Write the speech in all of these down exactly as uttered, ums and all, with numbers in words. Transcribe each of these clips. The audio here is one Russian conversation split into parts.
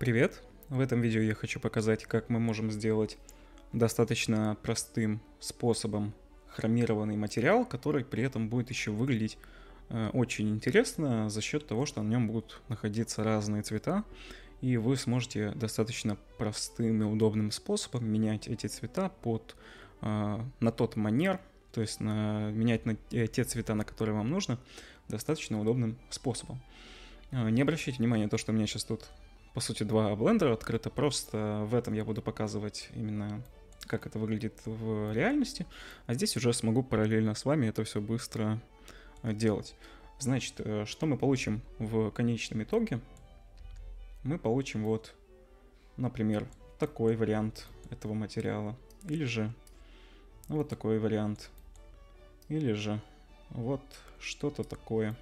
Привет! В этом видео я хочу показать, как мы можем сделать достаточно простым способом хромированный материал, который при этом будет еще выглядеть э, очень интересно за счет того, что на нем будут находиться разные цвета, и вы сможете достаточно простым и удобным способом менять эти цвета под, э, на тот манер, то есть на, менять на э, те цвета, на которые вам нужно, достаточно удобным способом. Э, не обращайте внимания на то, что у меня сейчас тут по сути два блендера открыто, просто в этом я буду показывать именно как это выглядит в реальности, а здесь уже смогу параллельно с вами это все быстро делать. Значит, что мы получим в конечном итоге? Мы получим вот, например, такой вариант этого материала, или же вот такой вариант, или же вот что-то такое.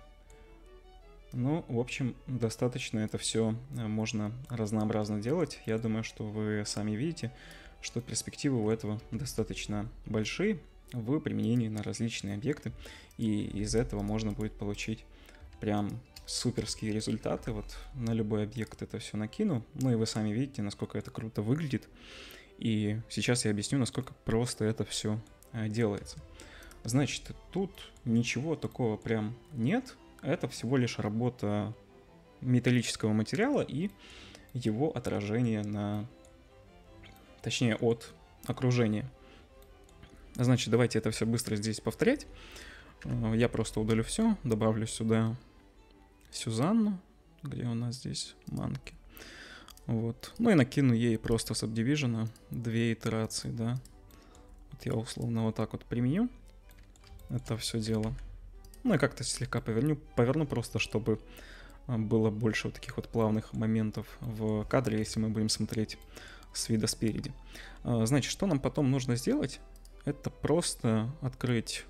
Ну, в общем, достаточно это все можно разнообразно делать. Я думаю, что вы сами видите, что перспективы у этого достаточно большие в применении на различные объекты. И из этого можно будет получить прям суперские результаты. Вот на любой объект это все накину. Ну и вы сами видите, насколько это круто выглядит. И сейчас я объясню, насколько просто это все делается. Значит, тут ничего такого прям нет. Это всего лишь работа металлического материала и его отражение на, точнее, от окружения. Значит, давайте это все быстро здесь повторять. Я просто удалю все, добавлю сюда Сюзанну, где у нас здесь манки. Вот. Ну и накину ей просто Subdivision две итерации, да. Вот я условно вот так вот применю это все дело. Ну и как-то слегка поверну, поверну просто, чтобы было больше вот таких вот плавных моментов в кадре, если мы будем смотреть с вида спереди. Значит, что нам потом нужно сделать? Это просто открыть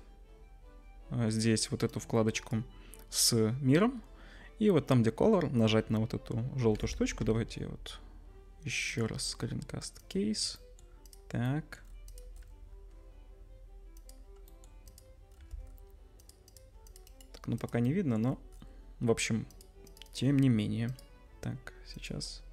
здесь вот эту вкладочку с миром. И вот там, где Color, нажать на вот эту желтую штучку. Давайте вот еще раз Screencast Case. Так. Ну, пока не видно, но, в общем, тем не менее. Так, сейчас.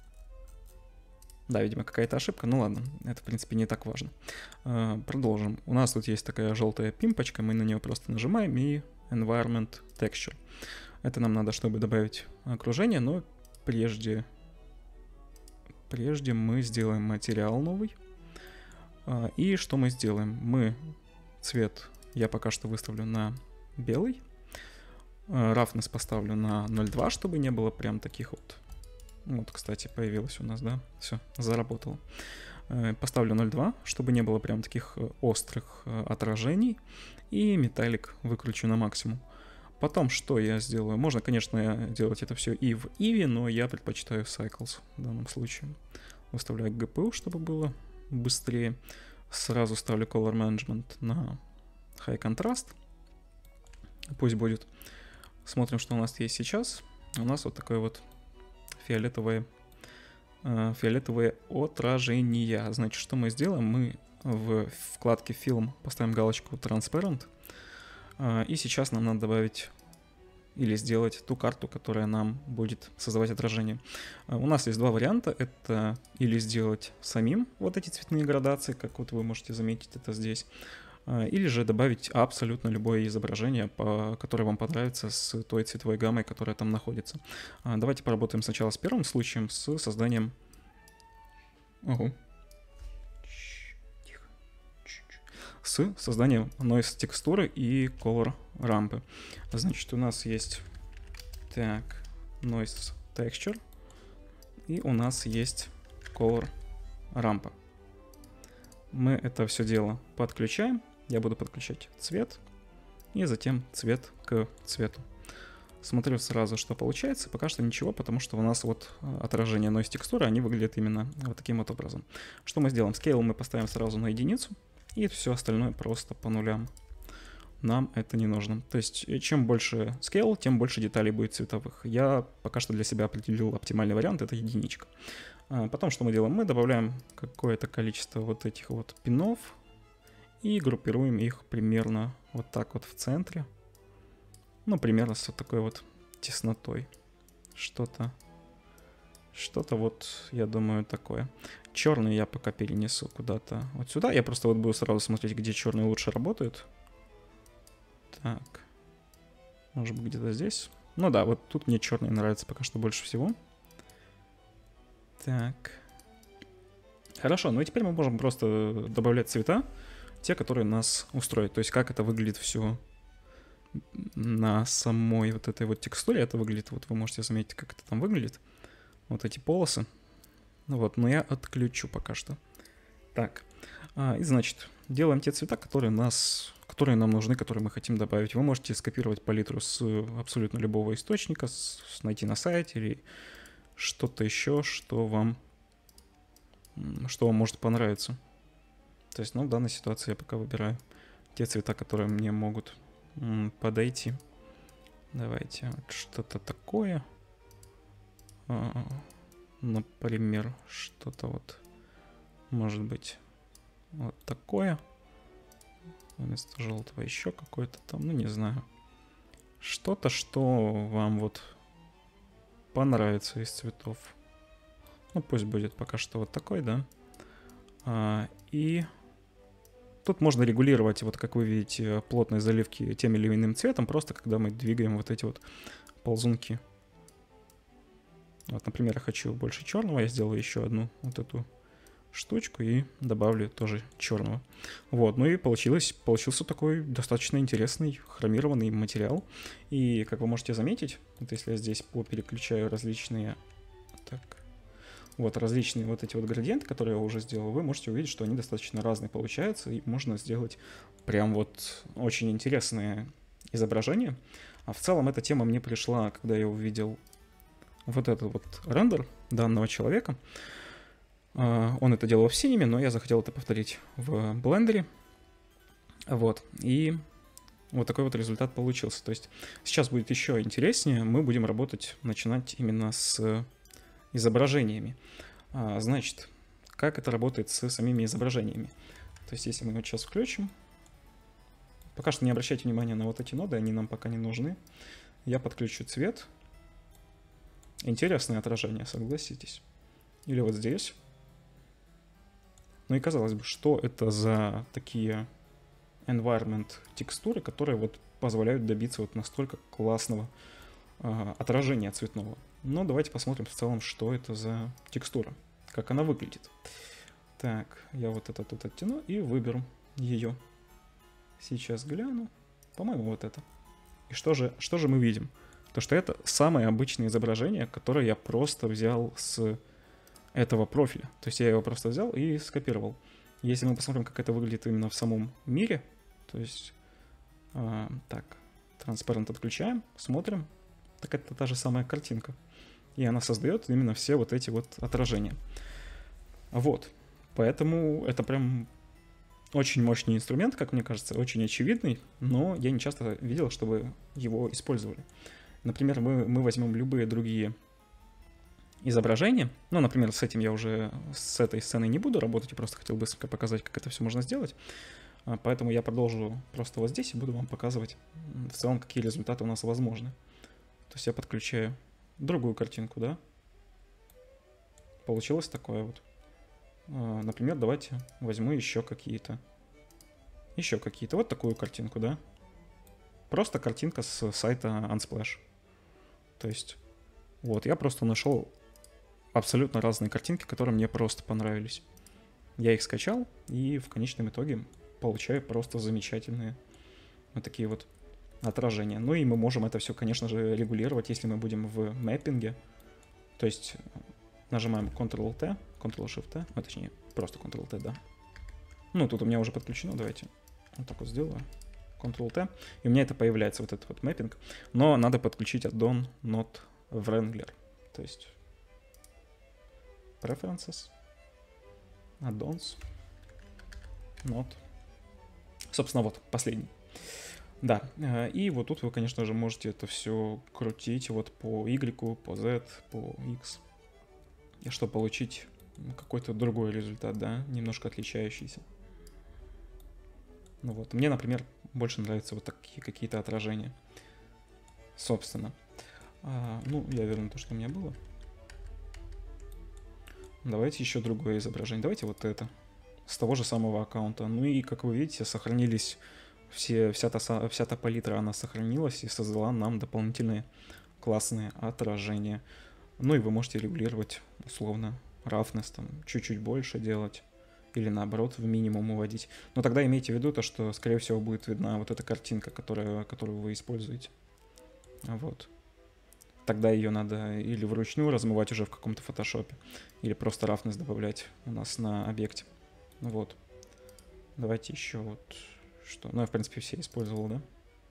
Да, видимо, какая-то ошибка. Ну ладно, это, в принципе, не так важно. Uh, продолжим. У нас тут есть такая желтая пимпочка, мы на нее просто нажимаем и Environment Texture. Это нам надо, чтобы добавить окружение, но прежде, прежде мы сделаем материал новый. Uh, и что мы сделаем? Мы цвет я пока что выставлю на белый. Roughness поставлю на ноль целых две десятых, чтобы не было прям таких вот. Вот, кстати, появилось у нас, да? Все, заработало. Поставлю ноль целых две десятых, чтобы не было прям таких острых отражений. И металлик выключу на максимум. Потом, что я сделаю? Можно, конечно, делать это все и в Eevee, но я предпочитаю Cycles в данном случае. Выставляю джи пи ю, чтобы было быстрее. Сразу ставлю Color Management на High Contrast. Пусть будет. Смотрим, что у нас есть сейчас. У нас вот такое вот фиолетовое, э, фиолетовое отражение. Значит, что мы сделаем? Мы в вкладке Film поставим галочку Transparent. Э, и сейчас нам надо добавить или сделать ту карту, которая нам будет создавать отражение. Э, у нас есть два варианта. Это или сделать самим вот эти цветные градации, как вот вы можете заметить это здесь. Или же добавить абсолютно любое изображение, которое вам понравится с той цветовой гаммой, которая там находится. Давайте поработаем сначала с первым случаем, с созданием... Ого. С созданием noise текстуры и color рампы. Значит, у нас есть так, noise texture, и у нас есть color рампа. Мы это все дело подключаем. Я буду подключать цвет и затем цвет к цвету. Смотрю сразу, что получается. Пока что ничего, потому что у нас вот отражение noise текстуры, они выглядят именно вот таким вот образом. Что мы сделаем? Scale мы поставим сразу на единицу, и все остальное просто по нулям. Нам это не нужно. То есть, чем больше scale, тем больше деталей будет цветовых. Я пока что для себя определил оптимальный вариант, это единичка. Потом что мы делаем? Мы добавляем какое-то количество вот этих вот пинов и группируем их примерно вот так вот в центре. Ну, примерно с вот такой вот теснотой. Что-то Что-то вот, я думаю, такое. Черный я пока перенесу куда-то вот сюда. Я просто вот буду сразу смотреть, где черный лучше работает. Так. Может быть, где-то здесь. Ну да, вот тут мне черный нравится пока что больше всего. Так. Хорошо, ну и теперь мы можем просто добавлять цвета, те, которые нас устроят. То есть как это выглядит все на самой вот этой вот текстуре. Это выглядит, вот вы можете заметить, как это там выглядит. Вот эти полосы. Ну вот, но я отключу пока что. Так, а, и значит, делаем те цвета, которые, нас, которые нам нужны, которые мы хотим добавить. Вы можете скопировать палитру с абсолютно любого источника, с, найти на сайте или что-то еще, что вам, что вам может понравиться. То есть, ну, в данной ситуации я пока выбираю те цвета, которые мне могут м, подойти. Давайте вот что-то такое. Например, что-то вот, может быть, вот такое. Вместо желтого еще какое-то там, ну не знаю. Что-то, что вам вот понравится из цветов. Ну пусть будет пока что вот такой, да. А, и тут можно регулировать, вот как вы видите, плотность заливки тем или иным цветом, просто когда мы двигаем вот эти вот ползунки. Вот, например, я хочу больше черного, я сделаю еще одну вот эту штучку и добавлю тоже черного. Вот, ну и получилось, получился такой достаточно интересный хромированный материал. И, как вы можете заметить, вот если я здесь попереключаю различные, так, вот различные вот эти вот градиенты, которые я уже сделал, вы можете увидеть, что они достаточно разные получаются, и можно сделать прям вот очень интересное изображение. А в целом эта тема мне пришла, когда я увидел вот этот вот рендер данного человека. Он это делал в Cinema, но я захотел это повторить в блендере. Вот. И вот такой вот результат получился. То есть сейчас будет еще интереснее. Мы будем работать, начинать именно с изображениями. Значит, как это работает с самими изображениями. То есть если мы вот сейчас включим. Пока что не обращайте внимания на вот эти ноды, они нам пока не нужны. Я подключу цвет. Интересное отражение, согласитесь. Или вот здесь. Ну и казалось бы, что это за такие environment текстуры, которые вот позволяют добиться вот настолько классного э, отражения цветного. Но давайте посмотрим в целом, что это за текстура, как она выглядит. Так, я вот это тут оттяну и выберу ее. Сейчас гляну. По-моему, вот это. И что же, что же мы видим? То, что это самое обычное изображение, которое я просто взял с этого профиля. То есть я его просто взял и скопировал. Если мы посмотрим, как это выглядит именно в самом мире, то есть, э, так, транспарент отключаем, смотрим, так это та же самая картинка. И она создает именно все вот эти вот отражения. Вот, поэтому это прям очень мощный инструмент, как мне кажется, очень очевидный, но я не часто видел, чтобы его использовали. Например, мы, мы возьмем любые другие изображения. Ну, например, с этим я уже, с этой сценой не буду работать, я просто хотел быстренько показать, как это все можно сделать. Поэтому я продолжу просто вот здесь и буду вам показывать в целом, какие результаты у нас возможны. То есть я подключаю другую картинку, да. Получилось такое вот. Например, давайте возьму еще какие-то. Еще какие-то. Вот такую картинку, да. Просто картинка с сайта Unsplash. То есть, вот, я просто нашел абсолютно разные картинки, которые мне просто понравились. Я их скачал, и в конечном итоге получаю просто замечательные вот такие вот отражения. Ну и мы можем это все, конечно же, регулировать, если мы будем в мэппинге. То есть нажимаем контрол-T, контрол-Shift-T, ну, точнее, просто контрол-T, да. Ну, тут у меня уже подключено, давайте вот так вот сделаю. контрол-T, и у меня это появляется, вот этот вот мэппинг. Но надо подключить add-on not wrangler. То есть preferences, add-ons, not. Собственно, вот, последний. Да, и вот тут вы, конечно же, можете это все крутить вот по Y, по Z, по X, и чтобы получить какой-то другой результат, да, немножко отличающийся. Ну вот, мне, например, больше нравятся вот такие какие-то отражения. Собственно. А, ну, я верну то, что у меня было. Давайте еще другое изображение. Давайте вот это. С того же самого аккаунта. Ну и, как вы видите, сохранились все, вся, та, вся та палитра, она сохранилась и создала нам дополнительные классные отражения. Ну и вы можете регулировать, условно, roughness, там, чуть-чуть больше делать. Или наоборот в минимум уводить. Но тогда имейте в виду то, что, скорее всего, будет видна вот эта картинка, которая, которую вы используете. Вот. Тогда ее надо или вручную размывать уже в каком-то фотошопе, или просто roughness добавлять у нас на объекте. Вот. Давайте еще вот что. Ну, я, в принципе, все использовал, да?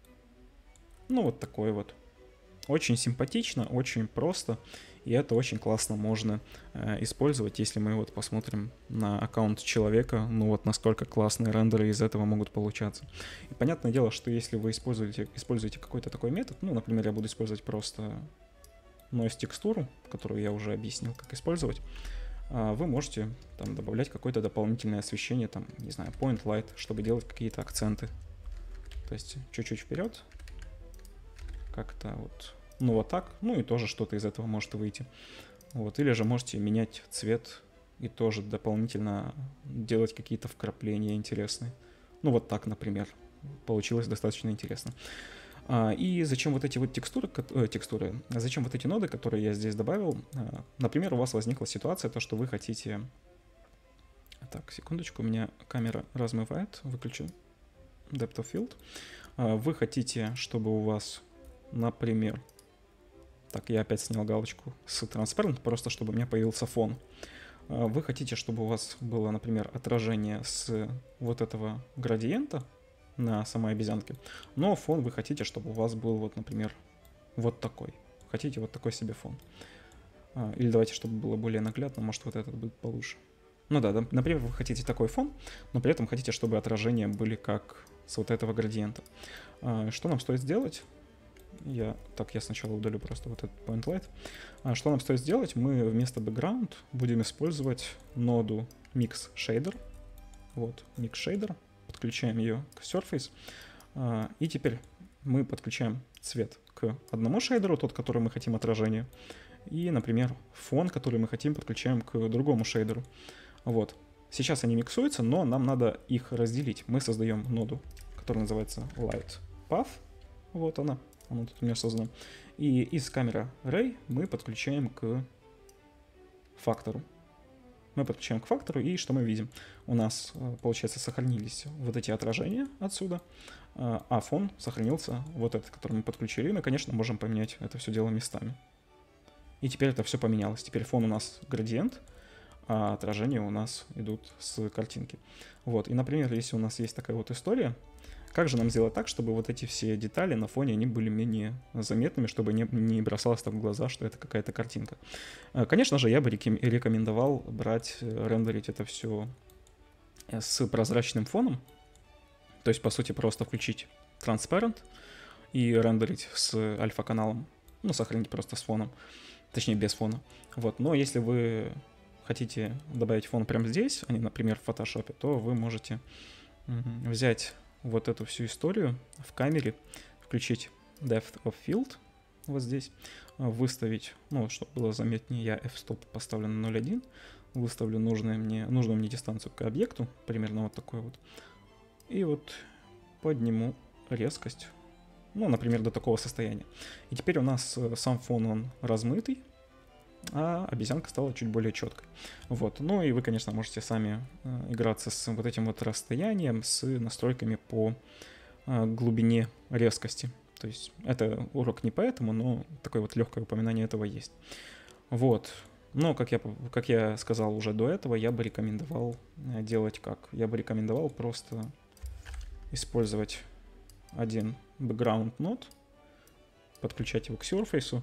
Ну, вот такой вот. Очень симпатично, очень просто. И это очень классно можно э, использовать, если мы вот посмотрим на аккаунт человека, ну вот насколько классные рендеры из этого могут получаться. И понятное дело, что если вы используете, используете какой-то такой метод, ну, например, я буду использовать просто noise текстуру, которую я уже объяснил, как использовать, э, вы можете там добавлять какое-то дополнительное освещение, там, не знаю, point light, чтобы делать какие-то акценты. То есть чуть-чуть вперед, как-то вот... Ну вот так, ну и тоже что-то из этого может выйти. Вот, или же можете менять цвет и тоже дополнительно делать какие-то вкрапления интересные. Ну вот так, например. Получилось достаточно интересно. А, и зачем вот эти вот текстуры, э, текстуры, зачем вот эти ноды, которые я здесь добавил? А, например, у вас возникла ситуация, то, что вы хотите... Так, секундочку, у меня камера размывает, выключу Depth of Field. А, вы хотите, чтобы у вас, например... Так, я опять снял галочку с Transparent, просто чтобы у меня появился фон. Вы хотите, чтобы у вас было, например, отражение с вот этого градиента на самой обезьянке, но фон вы хотите, чтобы у вас был, вот, например, вот такой. Хотите вот такой себе фон. Или давайте, чтобы было более наглядно, может, вот этот будет получше. Ну да, например, вы хотите такой фон, но при этом хотите, чтобы отражения были как с вот этого градиента. Что нам стоит сделать? Я, так, я сначала удалю просто вот этот point light. А что нам стоит сделать? Мы вместо background будем использовать ноду mix shader. Вот, mix shader. Подключаем ее к surface. А, и теперь мы подключаем цвет к одному шейдеру, тот, который мы хотим отражение. И, например, фон, который мы хотим, подключаем к другому шейдеру. Вот. Сейчас они миксуются, но нам надо их разделить. Мы создаем ноду, которая называется light path. Вот она. Она тут у меня создана. И из камеры Ray мы подключаем к фактору. Мы подключаем к фактору, и что мы видим? У нас, получается, сохранились вот эти отражения отсюда, а фон сохранился вот этот, который мы подключили. И мы, конечно, можем поменять это все дело местами. И теперь это все поменялось. Теперь фон у нас градиент, а отражения у нас идут с картинки. Вот. И, например, если у нас есть такая вот история, как же нам сделать так, чтобы вот эти все детали на фоне, они были менее заметными, чтобы не, не бросалось так в глаза, что это какая-то картинка. Конечно же, я бы рекомендовал брать, рендерить это все с прозрачным фоном. То есть, по сути, просто включить Transparent и рендерить с альфа-каналом. Ну, сохранить просто с фоном. Точнее, без фона. Вот. Но если вы хотите добавить фон прямо здесь, а не, например, в фотошопе, то вы можете взять вот эту всю историю в камере, включить Depth of Field вот здесь, выставить, ну, чтобы было заметнее, я f-stop поставлю на ноль целых один, выставлю нужную мне, нужную мне дистанцию к объекту, примерно вот такой вот, и вот подниму резкость, ну, например, до такого состояния. И теперь у нас сам фон, он размытый, а обезьянка стала чуть более четкой. Вот. Ну и вы, конечно, можете сами э, играться с вот этим вот расстоянием, с настройками по э, глубине резкости. То есть это урок не поэтому, но такое вот легкое упоминание этого есть. Вот. Но, как я, как я сказал уже до этого, я бы рекомендовал делать как? Я бы рекомендовал просто использовать один background node, подключать его к surface,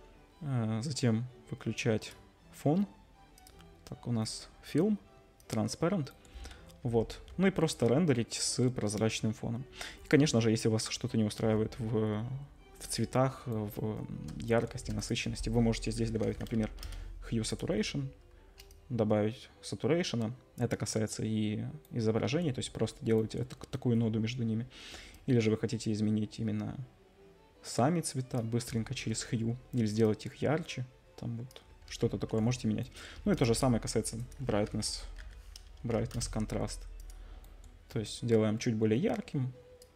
затем выключать фон. Так, у нас фильм, transparent. Вот. Ну и просто рендерить с прозрачным фоном. И, конечно же, если вас что-то не устраивает в, в цветах, в яркости, насыщенности, вы можете здесь добавить, например, hue saturation, добавить saturation. Это касается и изображений, то есть просто делаете это, такую ноду между ними. Или же вы хотите изменить именно сами цвета быстренько через hue, или сделать их ярче, там вот что-то такое можете менять. Ну и то же самое касается brightness, brightness, контраст. То есть делаем чуть более ярким.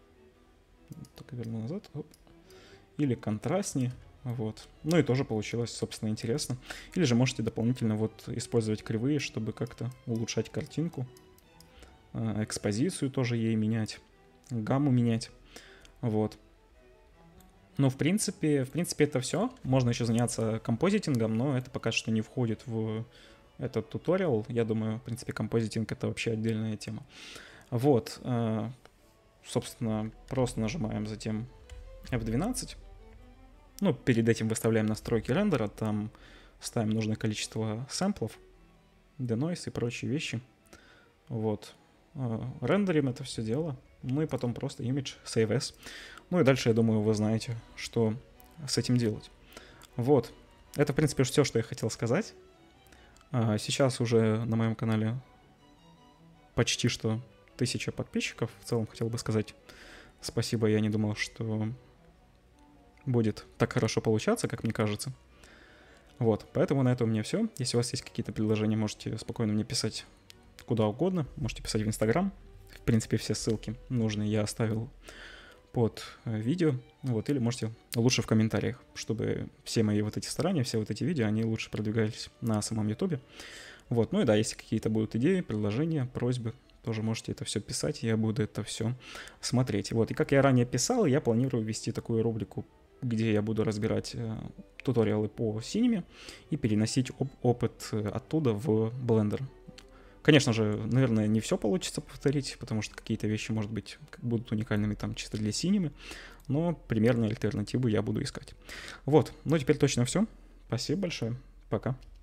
Так, верну назад. Оп. Или контрастнее. Вот. Ну и тоже получилось, собственно, интересно. Или же можете дополнительно вот использовать кривые, чтобы как-то улучшать картинку. Экспозицию тоже ей менять. Гамму менять. Вот. Ну, в принципе, в принципе, это все. Можно еще заняться композитингом, но это пока что не входит в этот туториал. Я думаю, в принципе, композитинг — это вообще отдельная тема. Вот. Собственно, просто нажимаем затем эф двенадцать. Ну, перед этим выставляем настройки рендера, там ставим нужное количество сэмплов, denoise и прочие вещи. Вот. Рендерим это все дело. Ну и потом просто image, save as. Ну и дальше, я думаю, вы знаете, что с этим делать. Вот. Это, в принципе, все, что я хотел сказать. Сейчас уже на моем канале почти что тысяча подписчиков. В целом хотел бы сказать спасибо. Я не думал, что будет так хорошо получаться, как мне кажется. Вот. Поэтому на этом у меня все. Если у вас есть какие-то предложения, можете спокойно мне писать куда угодно. Можете писать в Инстаграм. В принципе, все ссылки нужные я оставил под видео. Вот, или можете лучше в комментариях, чтобы все мои вот эти старания, все вот эти видео, они лучше продвигались на самом Ютубе. Вот, ну и да, если какие-то будут идеи, предложения, просьбы, тоже можете это все писать, я буду это все смотреть. Вот, и как я ранее писал, я планирую ввести такую рубрику, где я буду разбирать э, туториалы по Cinema и переносить оп- опыт оттуда в Blender. Конечно же, наверное, не все получится повторить, потому что какие-то вещи, может быть, будут уникальными там чисто для Cinema, но примерно альтернативу я буду искать. Вот, ну теперь точно все. Спасибо большое. Пока.